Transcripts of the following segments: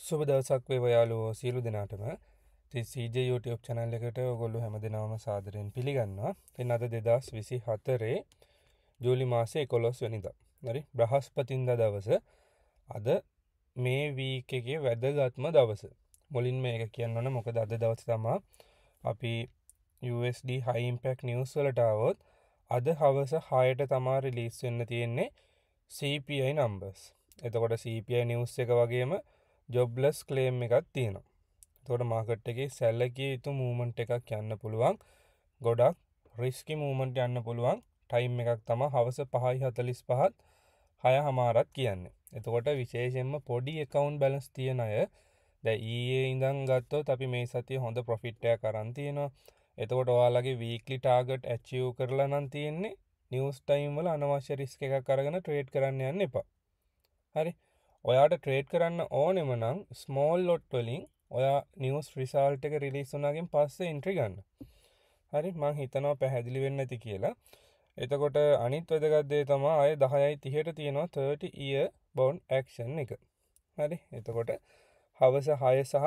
සුබ දවසක් වේවා යාළුවෝ සියලු දෙනාටම. ඉතින් CJ YouTube channel එකට ඔයගොල්ලෝ හැමදෙනාම සාදරයෙන් පිළිගන්නවා. ඉතින් අද 2024 ජූලි මාසේ 11 වෙනිදා. හරි බ්‍රහස්පතින්දා දවස. අද මේ වීක් එකේ වැදගත්ම දවස. මුලින්ම මේක කියන්න ඕන මොකද අද දවසේ තමයි අපි USD high impact news වලට આવොත් අද හවස 6ට තමයි රිලීස් වෙන්න තියෙන්නේ CPI numbers. එතකොට CPI news එක වගේම ජොබ්ලස් ක්ලේම් එකක් තියෙනවා. එතකොට මාකට් එකේ සැලකිය යුතු මූව්මන්ට් එකක් යන්න පුළුවන්. ගොඩක් රිස්කි මූව්මන්ට් යන්න පුළුවන්. ටයිම් එකක් තමයි හවස 5:45ත් 6:00මාරත් කියන්නේ. එතකොට විශේෂයෙන්ම පොඩි account balance තියන අය දැන් ඊයේ ඉඳන් ගත්තොත් අපි මේ සතියේ හොඳ profit එකක් අරන් තියෙනවා. එතකොට ඔයාලගේ weekly target achieve කරලා නම් තියෙන්නේ news time වල අනවශ්‍ය risk එකක් අරගෙන trade කරන්න යන්න එපා. හරි ඔයාට ට්‍රේඩ් කරන්න ඕනෙම නම් ස්මෝල් ලොට් වලින් ඔයා නිවස් රිසල්ට් එක රිලීස් වුණාගෙන් පස්සේ එන්ට්‍රි ගන්න. හරි මං හිතනවා පැහැදිලි වෙන්න ඇති කියලා. එතකොට අනිත් වැදගත් දේ තමයි අය 10:30ට තියෙනවා 30 year bond action එක. හරි එතකොට හවස 6 සහ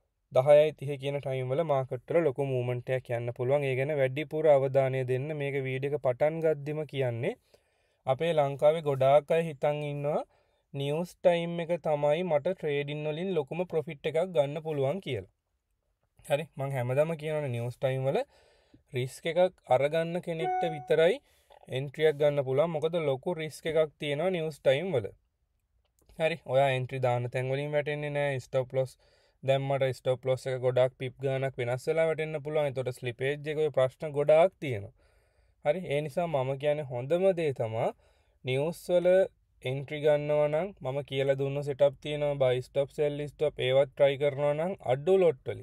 10:30 කියන ටයිම් වල මාකට් වල ලොකු මූව්මන්ට් එකක් යන්න පුළුවන්. ඒ ගැන වැඩිපුර අවධානය දෙන්න මේක වීඩියෝ එක පටන් ගද්දිම කියන්නේ අපේ ලංකාවේ ගොඩාක් අය හිතන් ඉන්නවා නිවස් ටයිම් එක තමයි මට ට්‍රේඩින් වලින් ලොකුම ප්‍රොෆිට් එකක් ගන්න පුළුවන් කියලා. හරි මං හැමදාම කියනවනේ නිවස් ටයිම් වල රිස්ක් එකක් අරගන්න කෙනෙක්ට විතරයි එන්ට්‍රියක් ගන්න පුළුවන්. මොකද ලොකු රිස්ක් එකක් තියෙනවා නිවස් ටයිම් වල. හරි ඔයා එන්ට්‍රි දාන තැන් වලින් වැටෙන්නේ නැහැ. ස්ටොප් ලොස් දැම්මට ස්ටොප් ලොස් එක ගොඩාක් පිප් ගානක් වෙනස් වෙලා වැටෙන්න පුළුවන්. ඒතකොට ස්ලිපේජ් එකේ ප්‍රශ්න ගොඩාක් තියෙනවා. හරි ඒ නිසා මම කියන්නේ හොඳම දේ තමයි නිවස් වල එන්ට්‍රි ගන්නවා නම් මම කියලා දුන්න සෙටප් තියෙනවා බයි ස්ටොප් සෙල් ස්ටොප් ඒවත් try කරනවා නම් අඩු ලොට් වලින්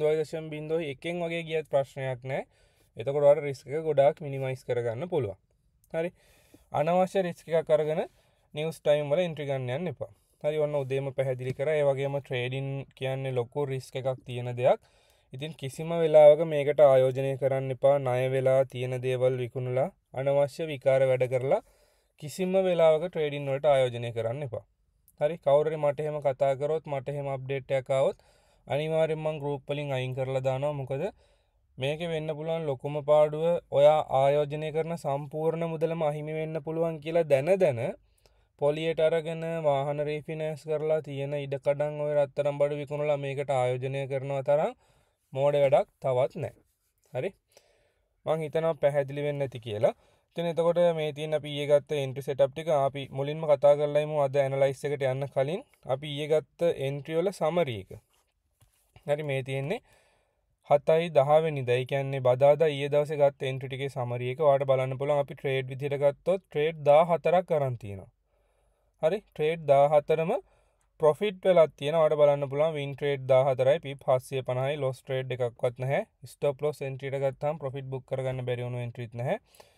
0.01 වගේ ගියත් ප්‍රශ්නයක් නැහැ. එතකොට ඔයාලට රිස්ක් එක ගොඩාක් මිනිමයිස් කරගන්න පුළුවන්. හරි අනවශ්‍ය රිස්ක් එකක් අරගෙන නිවස් ටයිම් වල එන්ට්‍රි ගන්න යන්න එපා. හරි ඔන්න උදේම පැහැදිලි කරා. ඒ වගේම ට්‍රේඩින් කියන්නේ ලොකු රිස්ක් එකක් තියෙන දෙයක්. ඉතින් කිසිම වෙලාවක මේකට ආයෝජනය කරන්න එපා. ණය වෙලා තියෙන දේවල් විකුණලා අනවශ්‍ය විකාර වැඩ කරලා කිසිම වෙලාවක ට්‍රේඩින් වලට ආයෝජනය කරන්න එපා. හරි කවුරුරි මට එහෙම කතා කරොත් මට එහෙම අප්ඩේට් එකක් ආවොත් අනිවාර්යෙන් මම ගෲප් වලින් අයින් කරලා දානවා. මොකද මේකේ වෙන්න පුළුවන් ලොකුම පාඩුව ඔයා ආයෝජනය කරන සම්පූර්ණ මුදලම අහිමි වෙන්න පුළුවන් කියලා දැන පොලියට අරගෙන වාහන රීෆිනෑන්ස් කරලා තියෙන ඉඩකඩම් ඔය රත්තරන් බඩු විකුණලා මේකට ආයෝජනය කරනවා තරම් මෝඩ වැඩක් තවත් නැහැ. හරි මං හිතනවා පැහැදිලි වෙන්න ඇති කියලා. ඉතින් එතකොට මේ තියෙන අපි ඊයේ ගත්ත එන්ට්‍රි සෙටප් ටික අපි මුලින්ම කතා කරලා ඉමු. අද ඇනලයිස් එකට යන්න කලින් අපි ඊයේ ගත්ත එන්ට්‍රි වල සමරි එක. හරි මේ තියෙන්නේ 7/10 වෙනිදා. ඒ කියන්නේ බදාදා ඊයේ දවසේ ගත්ත එන්ට්‍රි ටිකේ සමරි එක ඔයාලට බලන්න පුළුවන්. අපි ට්‍රේඩ් විදිහට ගත්තොත් ට්‍රේඩ් 14ක් අරන් තියෙනවා. හරි ට්‍රේඩ් 14ම ප්‍රොෆිට් වෙලක් තියෙනවා. ඔයාලට බලන්න පුළුවන් වින් ට්‍රේඩ් 14යි පිප් 750යි ලොස් ට්‍රේඩ් එකක්වත් නැහැ. ස්ටොප් ලොස් එන්ට්‍රි එක ගත්තාම ප්‍රොෆිට් බුක් කරගන්න බැරි වුණු එන්ට්‍රිත් නැහැ.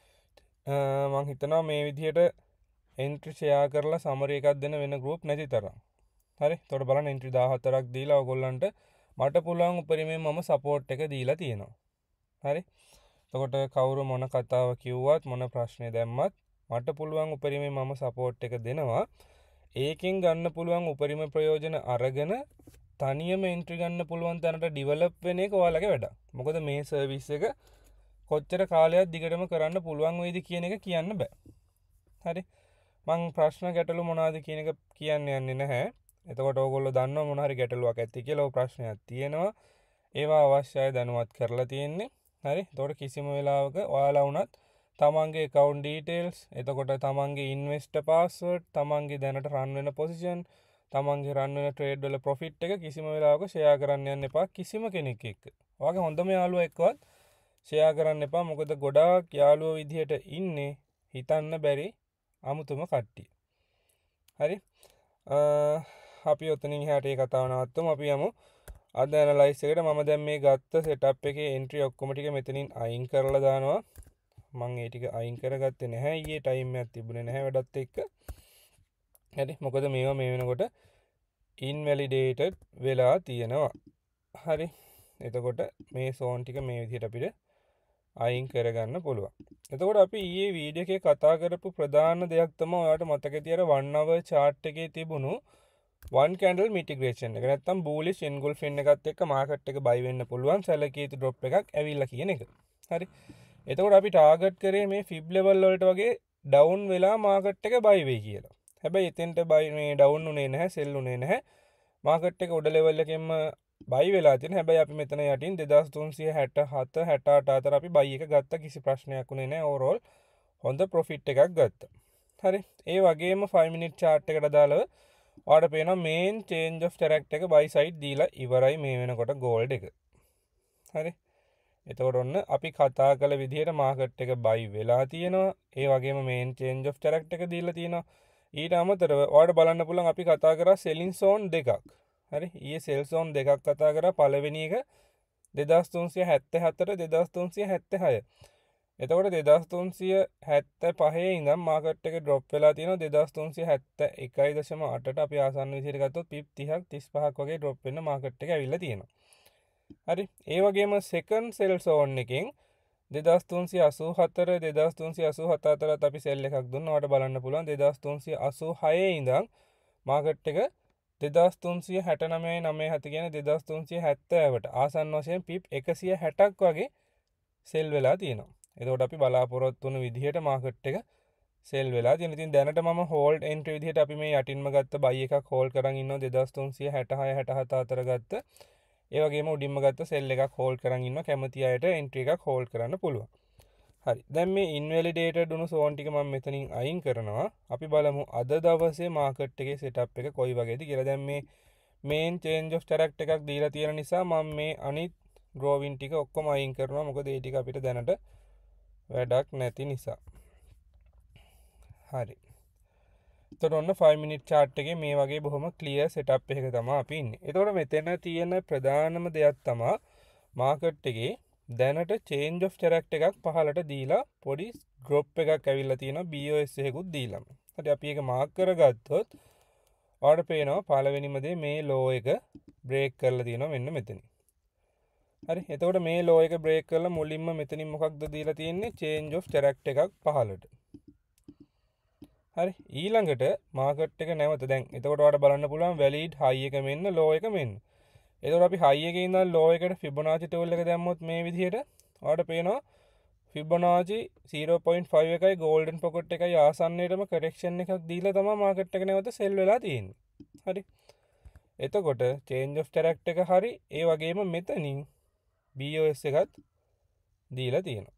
මං හිතනවා මේ විදිහට එන්ට්‍රි ෂෙයා කරලා සමරි එකක් දෙන වෙන ගෲප් නැති තරම්. හරි එතකොට බලන්න එන්ට්‍රි 14ක් දීලා ඔයගොල්ලන්ට මට පුළුවන් උපරිමයෙන් මම සපෝට් එක දීලා තියෙනවා. හරි එතකොට කවුරු මොන කතාව කිව්වත් මොන ප්‍රශ්නේ දැම්මත් මට පුළුවන් උපරිමයෙන් මම සපෝට් එක දෙනවා. ඒකෙන් ගන්න පුළුවන් උපරිම ප්‍රයෝජන අරගෙන තනියම එන්ට්‍රි ගන්න පුළුවන් තැනට ඩිවෙලොප් වෙන එක ඔයාලගේ වැඩක්. මොකද මේ සර්විස් එක කොච්චර කාලයක් දිගටම කරන්න පුළුවන් වෙයිද කියන එක කියන්න බෑ. හරි මං ප්‍රශ්න ගැටලු මොනවද කියන එක කියන්න යන්නේ නැහැ. එතකොට ඕගොල්ලෝ දන්නවා මොන හරි ගැටලුවක් ඇති කියලා. ඔය ප්‍රශ්නයක් තියෙනවා. ඒවා අවශ්‍යයි දැනුවත් කරලා තියෙන්නේ. හරි එතකොට කිසිම වෙලාවක ඔයාලා වුණත් තමන්ගේ account details එතකොට තමන්ගේ investor password තමන්ගේ දැනට run වෙන position තමන්ගේ run වෙන trade වල profit එක කිසිම වෙලාවක share කරන්න යන්න එපා කිසිම කෙනෙක් එක්ක. ඔයාගේ හොඳම යාළුවා එක්කවත් ෂෙයා කරන්න එපා. මොකද ගොඩාක් යාළුවෝ විදිහට ඉන්නේ හිතන්න බැරි අමුතුම කට්ටිය. හරි අපි ඔතනින් එහාට මේ කතාව නවත්තමු. අපි යමු අද ඇනලයිස් එකට. මම දැන් මේ ගත්ත සෙටප් එකේ එන්ට්‍රි ඔක්කොම ටික මෙතනින් අයින් කරලා දානවා. මම ඒ ටික අයින් කරගත්තේ නැහැ. ඊයේ ටයිම් එකක් තිබුණේ නැහැ වැඩත් එක්ක. හරි මොකද මේවා මේ වෙනකොට invalidated වෙලා තියෙනවා. හරි එතකොට මේ සෝන් ටික මේ විදිහට අපිට අයින් කරගන්න පුළුවන්. එතකොට අපි ඊයේ වීඩියෝ එකේ කතා කරපු ප්‍රධාන දෙයක් තමයි ඔයාලට මතක තියර 1 hour chart එකේ තිබුණු one candle mitigation එක නැත්තම් bullish engulfing එකත් එක්ක මාකට් එක buy වෙන්න පුළුවන් සැලකිය යුතු drop එකක් ඇවිල්ලා කියන එක. හරි. එතකොට අපි ටාගට් කරේ මේ fib level වලට වගේ down වෙලා මාකට් එක buy වෙයි කියලා. හැබැයි එතෙන්ට buy මේ down උනේ නැහැ, sell උනේ නැහැ. මාකට් එක උඩ level එකෙන්ම buy වෙලා තියෙන. හැබැයි අපි මෙතන යටින් 2367 68 අතර අපි buy එක ගත්ත කිසි ප්‍රශ්නයක් උනේ නැහැ. overall හොඳ profit එකක් ගත්තා. හරි. ඒ වගේම 5 minute chart එකට දාලා ඔයාලට පේනවා main change of track එක buy side දීලා ඉවරයි මේ වෙනකොට gold එක. හරි. එතකොට ඔන්න අපි කතා කළ විදිහට මාකට් එක buy වෙලා තියෙනවා. ඒ වගේම main change of track එක දීලා තියෙනවා. ඊට අමතරව ඔයාලට බලන්න පුළුවන් අපි කතා කරා selling zone දෙකක්. හරි. ඊයේ sell zone දෙකක් කතා කරා. පළවෙනි එක 2374 2376. එතකොට 2375 ඉඳන් මාකට් එක drop වෙලා තියෙනවා 2371.8ට අපි ආසන්න විදිහට ගත්තොත් pip 30ක් 35ක් වගේ drop වෙන්න මාකට් එක ඇවිල්ලා තියෙනවා. හරි. ඒ වගේම second sell zone එකෙන් 2384 2387 අතරත් අපි sell එකක් දුන්නා. ඔයාලට බලන්න පුළුවන් 2386 ඉඳන් මාකට් එක 2369.97 කියන 2370ට ආසන්න වශයෙන් pip 160ක් වගේ sell වෙලා තියෙනවා. එතකොට අපි බලාපොරොත්තු වුණු විදිහට මාකට් එක sell වෙලා තියෙන. ඉතින් දැනට මම hold entry විදිහට අපි මේ යටින්ම ගත්ත buy එකක් hold කරන් ඉන්නවා 2366 67 අතර ගත්ත. ඒ වගේම උඩින්ම ගත්ත sell එකක් hold කරන් ඉන්නවා. කැමති අයට entry එකක් hold කරන්න පුළුවන්. හරි. දැන් මේ invalidated වුණු zone ටික මම මෙතනින් අයින් කරනවා. අපි බලමු අද දවසේ මාකට් එකේ setup එක කොයි වගේද කියලා. දැන් මේ main change of track එකක් දීලා තියෙන නිසා මම මේ අනිත් drawing ටික ඔක්කොම අයින් කරනවා. මොකද ඒ ටික අපිට දැනට වැඩක් නැති නිසා. හරි. එතකොට ඔන්න 5 minute chart එකේ මේ වගේ බොහොම clear setup එකක තමයි අපි ඉන්නේ. එතකොට මෙතන තියෙන ප්‍රධානම දෙයක් තමයි market එකේ දැනට change of track එකක් පහලට දීලා පොඩි drop එකක් ඇවිල්ලා තියෙනවා BOS එකකුත් දීලාම. හරි අපි ඒක mark කරගත්තොත් ඔයාලට පේනවා පළවෙනිම දේ මේ low එක break කරලා තියෙනවා මෙන්න මෙතන. හරි. එතකොට මේ low එක break කරලා මුලින්ම මෙතනින් මොකක්ද දීලා තියෙන්නේ change of track එකක් පහලට. හරි. ඊළඟට මාකට් එක නැවත දැන් එතකොට ඔයාලට බලන්න පුළුවන් valid high එක මෙන්න low එක මෙන්න. එතකොට අපි high එකේ ඉඳන් low එකට Fibonacci tool එක දැම්මොත් මේ විදිහට ඔයාලට පේනවා Fibonacci 0.5 එකයි golden pocket එකයි ආසන්නයටම correction එකක් දීලා තමයි මාකට් එක නැවත sell වෙලා තියෙන්නේ. හරි. එතකොට change of track එක හරි ඒ වගේම මෙතනින් BOS එකත් දීලා තියෙනවා.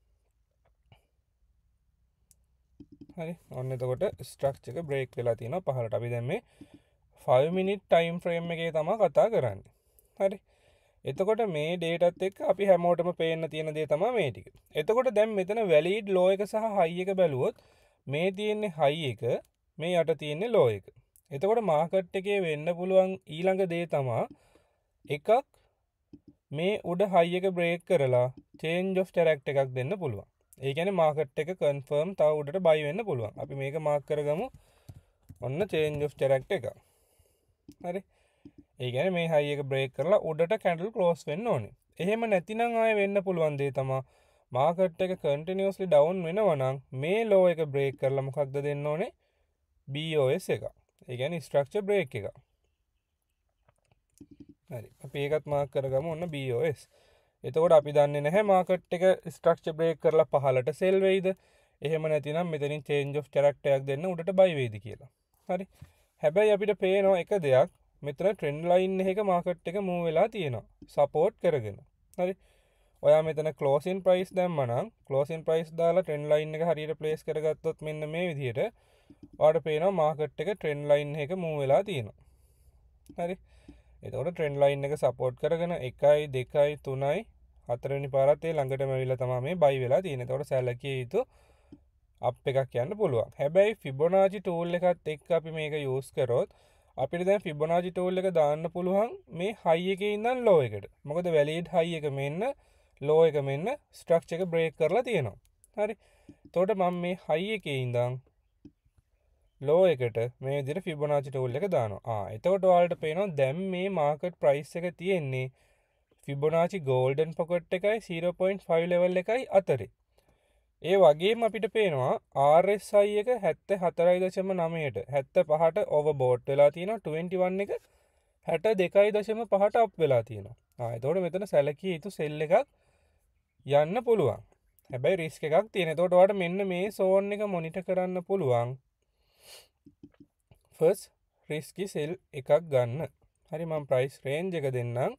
හරි. ඔන්න එතකොට ස්ට්‍රක්චර් එක බ්‍රේක් වෙලා තියෙනවා පහළට. අපි දැන් මේ 5 minute time frame එකේ තමයි කතා කරන්නේ. හරි. එතකොට මේ dataත් එක්ක අපි හැමෝටම පේන්න තියෙන දේ තමයි මේ ටික. එතකොට දැන් මෙතන valid low එක සහ high එක බැලුවොත් මේ තියෙන්නේ high එක, මේ යට තියෙන්නේ low එක. එතකොට මාකට් එකේ වෙන්න පුළුවන් ඊළඟ දේ තමයි එකක් මේ උඩ high එක break කරලා change of track එකක් දෙන්න පුළුවන්. ඒ කියන්නේ මාකට් එක confirm තව උඩට buy වෙන්න පුළුවන්. අපි මේක mark කරගමු. ඔන්න change of track එක. හරි. ඒ කියන්නේ මේ high එක break කරලා උඩට candle close වෙන්න ඕනේ. එහෙම නැතිනම් ආයෙ වෙන්න පුළුවන් දේ තමයි මාකට් එක continuously down වෙනවා නම් මේ low එක break කරලා මොකක්ද දෙන්න ඕනේ? BOS එක. ඒ කියන්නේ structure break එක. හරි. අපි ඒකත් mark කරගමු ඔන්න BOS. එතකොට අපි දන්නේ නැහැ මාකට් එක ස්ට්‍රක්චර් බ්‍රේක් කරලා පහළට සෙල් වෙයිද? එහෙම නැතිනම් මෙතනින් change of track එකක් දෙන්න උඩට buy වෙයිද කියලා. හරි. හැබැයි අපිට පේනවා එක දෙයක් මෙතන trend line එකක මාකට් එක move වෙලා තියෙනවා. support කරගෙන. හරි. ඔයා මෙතන closing price දැම්මා නම් closing price දාලා trend line එක හරියට place කරගත්තොත් මෙන්න මේ විදිහට ඔයාලට පේනවා මාකට් එක trend line එකක move වෙලා තියෙනවා. හරි. එතකොට trend line එක support කරගෙන 1 2 3 හතරවෙනි පාරත් ඒ ළඟටම ඇවිල්ලා තමයි මේ buy වෙලා තියෙන්නේ. එතකොට සැලකිය යුතු up එකක් යන්න පුළුවන්. හැබැයි Fibonacci tool එකත් එක්ක අපි මේක use කරොත් අපිට දැන් Fibonacci tool එක දාන්න පුළුවන් මේ high එකේ ඉඳන් low එකට. මොකද valid high එක මෙන්න low එක මෙන්න structure එක break කරලා තියෙනවා. හරි. එතකොට මම මේ high එකේ ඉඳන් low එකට මේ විදිහට Fibonacci tool එක දානවා. එතකොට ඔයාලට පේනවා දැන් මේ market price එක තියෙන්නේ Fibonacci golden pocket එකයි 0.5 level එකයි අතරේ. ඒ වගේම අපිට පේනවා RSI එක 74.9ට 75ට ඕවර්බෝට් වෙලා තියෙනවා 21 එක 62.5ට අප් වෙලා තියෙනවා. එතකොට මෙතන සැලකිය යුතු සෙල් එකක් යන්න පුළුවන්. හැබැයි රිස්ක් එකක් තියෙන. එතකොට ඔයාලට මෙන්න මේ සෝන් එක මොනිටර් කරන්න පුළුවන්. ෆස්ට් රිස්කි සෙල් එකක් ගන්න. හරි මම ප්‍රයිස් රේන්ජ් එක දෙන්නම්.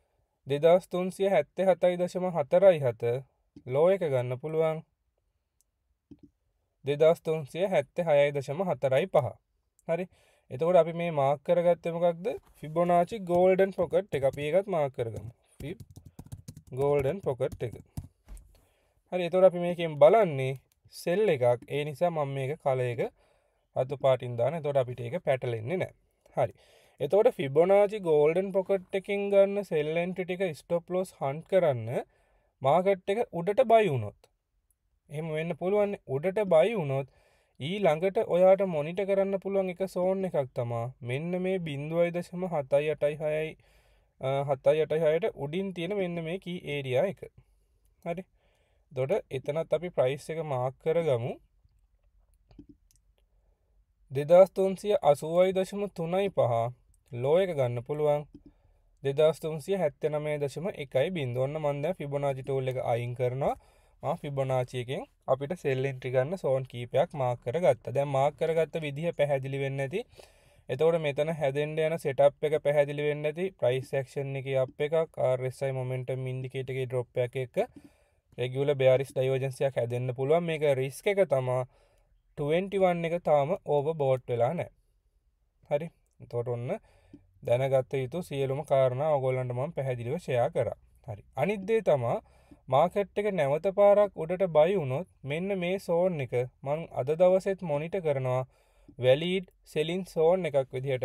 2377.47 ලෝ එක ගන්න පුළුවන් 2376.45. හරි එතකොට අපි මේ මාක් කරගත්තේ මොකක්ද ෆිබොනාචි ගෝල්ඩන් පොකට් එක. අපි ඒකත් මාක් කරගමු. ෆිබ් ගෝල්ඩන් පොකට් එක. හරි එතකොට අපි මේකෙන් බලන්නේ සෙල් එකක්. ඒ නිසා මම මේක කලර් එක අතු පාටින් දාන. එතකොට අපිට ඒක පැටලෙන්නේ නැහැ. හරි එතකොට ෆිබොනාචි ගෝල්ඩන් පොකට් එකකින් ගන්න සෙල් එන්ට්‍රි ටික ස්ටොප් ලොස් හන්ට් කරන්න මාකට් එක උඩට බයි වුණොත් එහෙම වෙන්න පුළුවන්. උඩට බයි වුණොත් ඊළඟට ඔයාට මොනිටර් කරන්න පුළුවන් එක සෝන් එකක් තමයි මෙන්න මේ 0.786ට උඩින් තියෙන මෙන්න මේ කී ඒරියා එක. හරි එතකොට එතනත් අපි ප්‍රයිස් එක මාක් කරගමු 2380.35 ලෝ එක ගන්න පුළුවන් 2379.1 ඔන්න මම දැන් ෆිබොනාචි ටූල් එක අයින් කරනවා. ෆිබොනාචි එකෙන් අපිට සෙල් එන්ට්‍රි ගන්න සෝන් කීපයක් මාක් කරගත්තා. දැන් මාක් කරගත්ත විදිහ පැහැදිලි වෙන්නේ නැති. එතකොට මෙතන හැදෙන්න යන සෙටප් එක පැහැදිලි වෙන්නේ නැති. ප්‍රයිස් ඇක්ෂන් එකේ අප් එකක් RSI මොමන්ටම් ඉන්ඩිකේටර් එකේ ඩ්‍රොප් එකක් එක්ක රෙගියුලර් බෙයාරිෂ් ඩයිවර්ජන්ස් එකක් හැදෙන්න පුළුවන්. මේක රිස්ක් එක තමයි 21 එක තාම ඕවර්බෝට් වෙලා නැහැ. හරි එතකොට ඔන්න දැනගත්ත යුතු සියලුම කාරණා ඔයගොල්ලන්ට මම පැහැදිලිව ෂෙයා කරා. හරි අනිත් දේ තමයි මාකට් එක නැවත පාරක් උඩට බයි වුණොත් මෙන්න මේ සෝන් එක මම අද දවසෙත් මොනිටර් කරනවා වැලිඩ් සෙලින් සෝන් එකක් විදිහට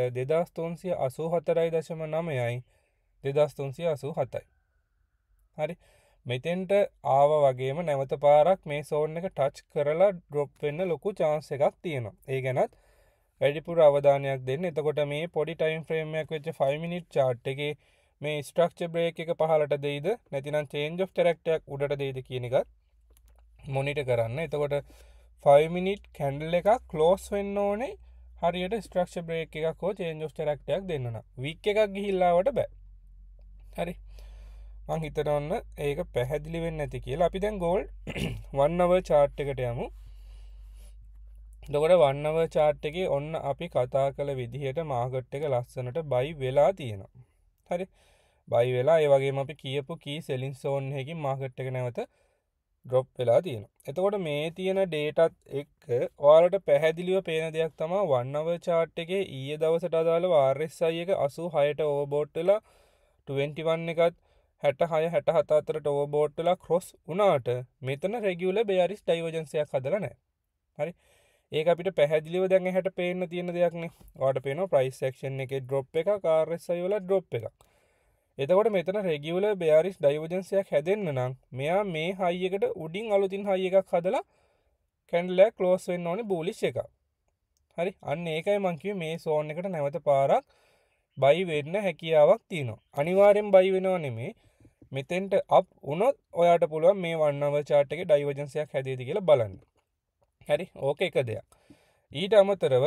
2384.9යි 2387යි. හරි මෙතෙන්ට ආව වගේම නැවත පාරක් මේ සෝන් එක ටච් කරලා ඩ්‍රොප් වෙන්න ලොකු chance එකක් තියෙනවා. ඒ ගැනත් වැඩිපුර අවධානයක් දෙන්න. එතකොට මේ පොඩි ටයිම් ෆ්‍රේම් එකක් වෙච්ච 5 minute chart එකේ මේ ස්ට්‍රක්චර් බ්‍රේක් එක පහළට දෙයිද නැතිනම් චේන්ජ් ඔෆ් ට්‍රැක්ට් එකක් උඩට දෙයිද කියන එකත් මොනිටර් කරන්න. එතකොට 5 minute කැන්ඩල් එකක් ක්ලෝස් වෙන්න ඕනේ හරියට ස්ට්‍රක්චර් බ්‍රේක් එකක් හෝ චේන්ජ් ඔෆ් ට්‍රැක්ට් එකක් දෙන්න නම්. වීක් එකක් ගිහිල්ලා ආවට බෑ. හරි මං හිතනවා ඔන්න ඒක පැහැදිලි වෙන්නේ නැති කියලා. අපි දැන් ගෝල්ඩ් 1 hour chart එකට යමු. එතකොට 1 hour chart එකේ ඔන්න අපි කතා කළ විදිහට මාකට් එක ලස්සනට බයි වෙලා තියෙනවා. හරි බයි වෙලා ඒ වගේම අපි කියපු කී සෙලින් සෝන් එකකින් මාකට් එක නැවත ඩ්‍රොප් වෙලා තියෙනවා. එතකොට මේ තියෙන ඩේටාත් එක්ක ඔයාලට පැහැදිලිව පේන දෙයක් තමයි 1 hour chart එකේ ඊයේ දවසට අදාළව RSI එක 86ට ඕවර්බෝට් වෙලා 21 එකත් 66 67 අතරට ඕවර්බෝට් වෙලා ක්‍රොස් වුණාට මෙතන රෙගියුලර් බෙයාරිෂ් ඩයිවර්ජන්ස් එකක් හදලා නැහැ. හරි ඒක අපිට පැහැදිලිව දැන් එහාට පේන්න තියෙන දෙයක්නේ. ඔයාලට පේනවා ප්‍රයිස් ඇක්ෂන් එකේ ඩ්‍රොප් එකක් RSI වල ඩ්‍රොප් එකක්. එතකොට මෙතන රෙගියුලර් බෙයාරිෂ් ඩයිවර්ජන්ස් එකක් හැදෙන්න නම් මෙයා මේ හයි එකට උඩින් අලුතින් හයි එකක් හදලා කැන්ඩල් එක ක්ලෝස් වෙන්න ඕනේ බූලිෂ් එකක්. හරි අන්න ඒකයි මම කිව්වේ මේ සෝන් එකට නැවත පාරක් බයි වෙන්න හැකියාවක් තියෙනවා. අනිවාර්යෙන් බයි වෙනව නෙමෙයි. මෙතෙන්ට අප් වුණොත් ඔයාට පුළුවන් මේ 1 hour chart එකේ ඩයිවර්ජන්ස් එකක් හැදෙයිද කියලා බලන්න. හරි ඕක එක දෙයක්. ඊට අමතරව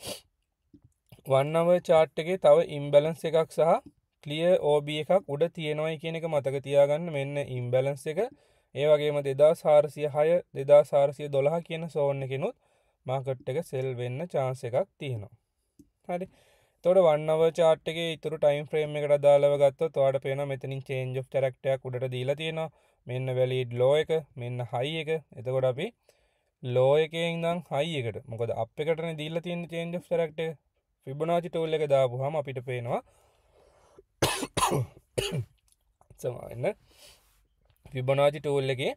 1 hour chart එකේ තව ඉම්බැලන්ස් එකක් සහ ක්ලියර් OB එකක් උඩ තියෙනවයි කියන එක මතක තියාගන්න. මෙන්න ඉම්බැලන්ස් එක. ඒ වගේම 2406 2412 කියන සෝන් එකෙනුත් මාකට් එක සෙල් වෙන්න chance එකක් තියෙනවා. හරි. එතකොට 1 hour chart එකේ ඊතුරු time frame එකට අදාළව ගත්තොත් ඔයාලට පේනවා මෙතනින් change of track එකක් උඩට දීලා තියෙනවා. මෙන්න valid low එක, මෙන්න high එක. එතකොට අපි low එකේ ඉඳන් high එකට. මොකද up එකටනේ දීලා තියෙන change of track එක. Fibonacci tool එක දාපුවාම අපිට පේනවා සමාවෙන්න Fibonacci tool එකේ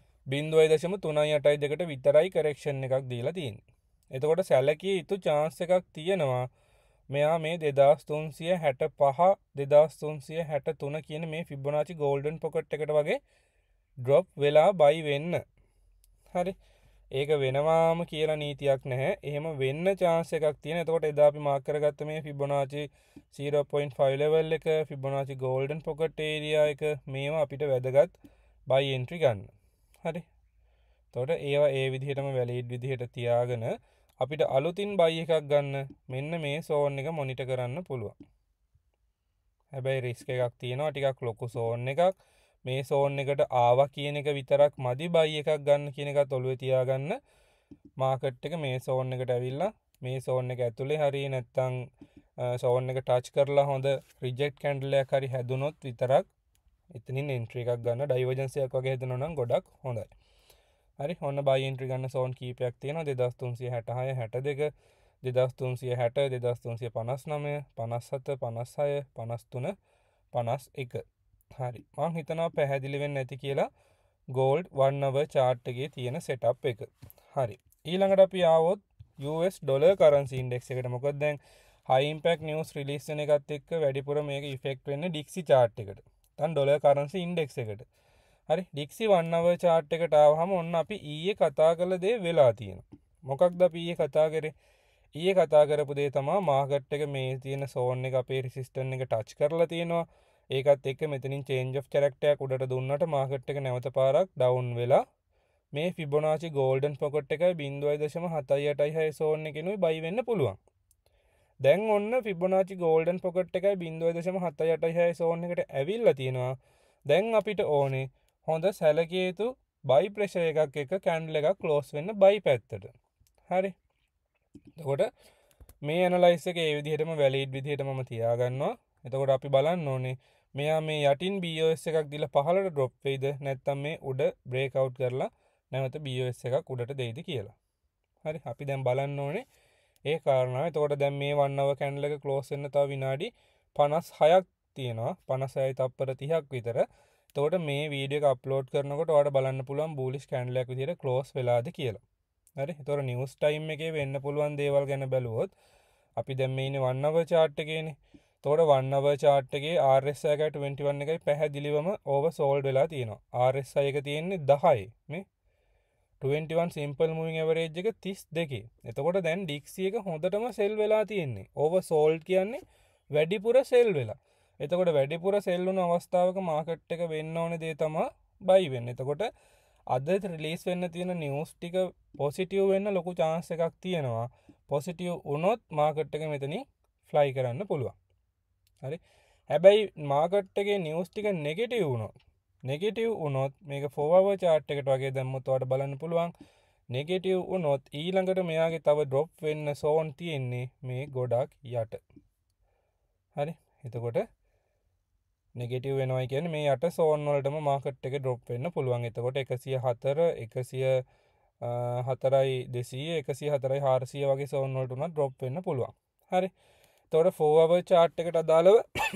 0.382ට විතරයි correction එකක් දීලා තියෙන්නේ. එතකොට සැලකිය යුතු chance එකක් තියෙනවා මෙයා මේ 2365 2363 කියන මේ Fibonacci golden pocket එකට වගේ drop වෙලා buy වෙන්න. හරි. ඒක වෙනවාම කියලා නීතියක් නැහැ. එහෙම වෙන්න chance එකක් තියෙන. එතකොට එදා අපි මාක් කරගත්ත මේ Fibonacci 0.5 level එක Fibonacci golden pocket area එක මේවා අපිට වැදගත් buy entry ගන්න. හරි. එතකොට ඒවා ඒ විදිහටම වැලිඩ් විදිහට තියාගෙන අපිට අලුතින් බයි එකක් ගන්න මෙන්න මේ සෝන් එක මොනිටර් කරන්න පුළුවන්. හැබැයි රිස්ක් එකක් තියෙනවා ටිකක් ලොකු සෝන් එකක්. මේ සෝන් එකට ආවා කියන එක විතරක් මදි බයි එකක් ගන්න කියන එකත් ඔළුවේ තියාගන්න. මාකට් එක මේ සෝන් එකට ඇවිල්ලා මේ සෝන් එක ඇතුලේ හරිය නැත්තම් සෝන් එක ටච් කරලා හොඳ රිජෙක්ට් කැන්ඩල් එකක් හරි හැදුනොත් විතරක් එතනින් එන්ට්‍රි එකක් ගන්න. ඩයිවර්ජන්ස් එකක් වගේ හැදෙනවා නම් ගොඩක් හොඳයි. හරි ඔන්න බයි එන්ට්‍රි ගන්න සෝන් කීපයක් තියෙනවා 2366 62 2360 2359 57 56 53 51. හරි මං හිතනවා පැහැදිලි වෙන්නේ නැති කියලා ගෝල්ඩ් 1 hour chart එකේ තියෙන setup එක. හරි ඊළඟට අපි ආවොත් US dollar currency index එකට. මොකද දැන් high impact news release වෙන එකත් එක්ක වැඩිපුර මේක effect වෙන්නේ DXY chart එකට. දැන් dollar currency index එකට. හරි DXY 1 hour chart එකට ආවහම ඔන්න අපි ඊයේ කතා කළ දේ වෙලා තියෙනවා. මොකක්ද අපි ඊයේ කතා කරේ? ඊයේ කතා කරපු දේ තමයි මාකට් එක මේ තියෙන සෝන් එක අපේ රෙසිස්ටන්ට් එක ටච් කරලා තියෙනවා. ඒකත් එක්ක මෙතනින් චේන්ජ් ඔෆ් කැරක්ටර් එකක් උඩට දුන්නට මාකට් එක නැවත පාරක් ඩවුන් වෙලා මේ ෆිබොනාචි ගෝල්ඩන් පොකට් එකයි 0.786 සෝන් එකේනුයි බයි වෙන්න පුළුවන්. දැන් ඔන්න ෆිබොනාචි ගෝල්ඩන් පොකට් එකයි 0.786 සෝන් එකට ඇවිල්ලා තියෙනවා. දැන් අපිට ඕනේ හොඳ සැලකිය යුතු බයි ප්‍රෙෂර් එකක් එක කැන්ඩල් එකක් ක්ලෝස් වෙන්න බයි පැත්තට. හරි. එතකොට මේ ඇනලයිස් එක ඒ විදිහටම වැලිඩ් විදිහට මම තියාගන්නවා. එතකොට අපි බලන්න ඕනේ මෙයා මේ යටින් BOS එකක් දීලා පහළට ඩ්‍රොප් වෙයිද නැත්නම් මේ උඩ බ්‍රේක් අවුට් කරලා නැවත BOS එකක් උඩට දෙයිද කියලා. හරි අපි දැන් බලන්න ඕනේ ඒ කාරණාව. එතකොට දැන් මේ 1 hour candle එක ක්ලෝස් වෙන්න තව විනාඩි 56ක් තියෙනවා. 56යි තප්පර 30ක් විතර. එතකොට මේ වීඩියෝ එක අප්ලෝඩ් කරනකොට ඔයාලට බලන්න පුළුවන් බූලිෂ් කැන්ඩල් එකක් විදිහට ක්ලෝස් වෙලාද කියලා. හරි. එතකොට නිවුස් ටයිම් එකේ වෙන්න පුළුවන් දේවල් ගැන බැලුවොත් අපි දැන් මේ ඉන්නේ 1 hour chart එකේනේ. එතකොට 1 hour chart එකේ RSI එක 21 එකයි පැහැදිලිවම ඕවර් සෝල්ඩ් වෙලා තියෙනවා. RSI එක තියෙන්නේ 10යි මේ 21 simple moving average එක 32. එතකොට දැන් DXY එක හොඳටම සෙල් වෙලා තියෙන්නේ. ඕවර් සෝල්ඩ් කියන්නේ වැඩිපුර සෙල් වෙලා. එතකොට වැඩිපුර සෙල් වුණ අවස්ථාවක මාකට් එක වෙන්න ඕනේ දේ තමයි බයි වෙන්නේ. එතකොට අද රිලීස් වෙන්න තියෙන නිවුස් ටික පොසිටිව් වෙන්න ලොකු chance එකක් තියෙනවා. පොසිටිව් වුණොත් මාකට් එක මෙතනින් ෆ්ලයි කරන්න පුළුවන්. හරි. හැබැයි මාකට් එකේ නිවුස් ටික නෙගටිව් වුණොත් මේක 4 hour chart එකට වගේ දැම්මොත් ඔයාලට බලන්න පුළුවන් නෙගටිව් වුණොත් ඊළඟට මෙයාගේ තව ඩ්‍රොප් වෙන්න සෝන් තියෙන්නේ මේ ගොඩක් යට. හරි. එතකොට නෙගටිව් වෙනවා කියන්නේ මේ යට සෝන් වලටම මාකට් එක ඩ්‍රොප් වෙන්න පුළුවන්. එතකොට 104 104යි 200 104යි 400 වගේ සෝන් වලට උනත් ඩ්‍රොප් වෙන්න පුළුවන්. හරි. එතකොට 4 hour chart එකට අදාළව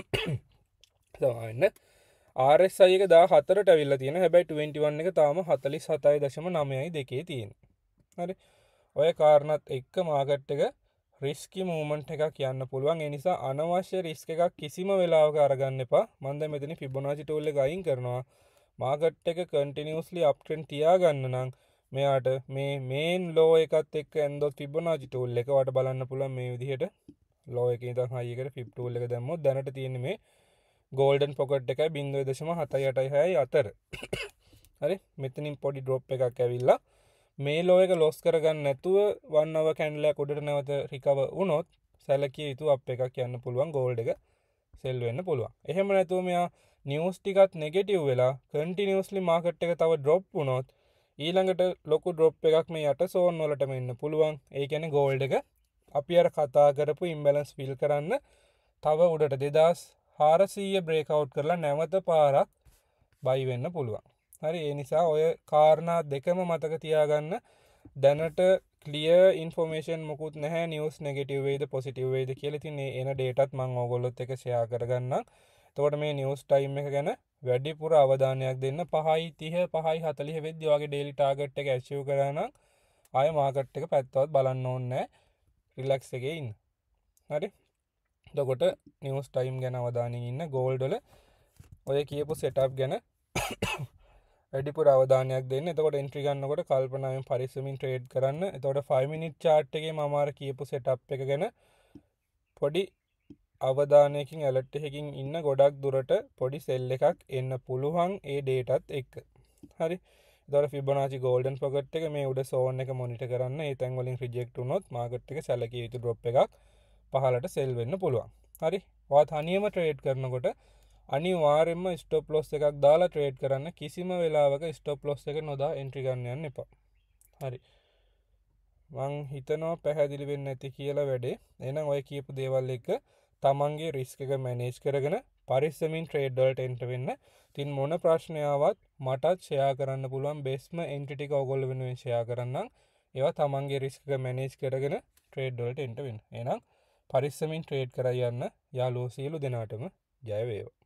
තමයි RSI එක 14ට අවිල්ලා තියෙනවා. හැබැයි 21 එක තාම 47.9යි දෙකේ තියෙනවා. හරි. ඔය කාරණාත් එක්ක මාකට් එක රිස්කි මූව්මන්ට් එකක් යන්න පුළුවන්. ඒ නිසා අනවශ්‍ය රිස්ක් එකක් කිසිම වෙලාවක අරගන්න එපා. මම දැන් මෙතන Fibonacci tool එක අයින් කරනවා. මාකට් එක continuously uptrend තියාගන්න නම් මෙයාට මේ main low එකත් එක්ක ඇන්දොත් Fibonacci tool එක ඔයාලට බලන්න පුළුවන් මේ විදිහට low එකේ ඉඳන් high එකට fib tool එක දැම්මොත් දැනට තියෙන්නේ මේ golden pocket එකයි 0.786 අතර. හරි. මෙතනින් පොඩි drop එකක් ඇවිල්ලා මේ low එක loss කරගන්න නැතුව 1 hour candle එක උඩට නැවත recover වුණොත් සැලකිය යුතු up එකක් යන්න පුළුවන්. gold එක sell වෙන්න පුළුවන්. එහෙම නැතුව මෙයා news ටිකත් negative වෙලා continuously market එක තව drop වුණොත් ඊළඟට ලොකු drop එකක් මේ යට zone වලටම එන්න පුළුවන්. ඒ කියන්නේ gold එක අපි අර කතා කරපු imbalance fill කරන්න තව උඩට 2400 break out කරලා නැවත පාරක් buy වෙන්න පුළුවන්. හරි. ඒ නිසා ඔය කාරණා දෙකම මතක තියාගන්න. දැනට clear information මොකුත් නැහැ. news negative වේද positive වේද කියලා. ඉතින් මේ එන dataත් මම ඕගොල්ලොත් එක්ක share කරගන්නම්. එතකොට මේ news time එක ගැන වැඩිපුර අවධානයක් දෙන්න. 5:30 5:40 වෙද්දී ඔයගේ daily target එක achieve කරා නම් ආයෙ market එක පැත්තවත් බලන්න ඕනේ නැහැ. relax එකේ ඉන්න. හරි. එතකොට news time ගැන අවධානයෙන් ඉන්න. gold වල ඔය කියපු setup ගැන වැඩිපුර අවධානයක් දෙන්න. එතකොට entry ගන්නකොට කල්පනාවෙන් පරිස්සමින් trade කරන්න. එතකොට 5 minute chart එකේ මම අර කියපු setup එක ගැන පොඩි අවධානයකින් alert එකකින් ඉන්න. ගොඩක් දුරට පොඩි sell එකක් එන්න පුළුවන් ඒ dataත් එක්ක. හරි. එතකොට Fibonacci golden pocket එක මේ උඩ zone එක monitor කරන්න. ඒ තැන් වලින් reject වුණොත් market එක සැලකිය යුතු drop එකක් පහළට sell වෙන්න පුළුවන්. හරි. ඔයා තනියම trade කරනකොට අනිවාර්යයෙන්ම stop loss එකක් දාලා trade කරන්න. කිසිම වෙලාවක stop loss එක නොදා entry ගන්න යන්න එපා. හරි. මං හිතනවා පැහැදිලි වෙන්නේ නැති කියලා වැඩේ. එහෙනම් ඔය කියපු දේවල් එක තමන්ගේ risk එක manage කරගෙන පරිස්සමින් trade වලට enter වෙන්න. ඉතින් මොන ප්‍රශ්නයාවත් මටත් share කරන්න පුළුවන්. bestම entry ටික ඔයගොල්ලෝ වෙනුවෙන් share කරන්නම්. ඒවා තමන්ගේ risk එක manage කරගෙන trade වලට enter වෙන්න. එහෙනම් පරිස්සමින් trade කරලා යන්න යාළුවෝ සියලු දෙනාටම ජය වේවා.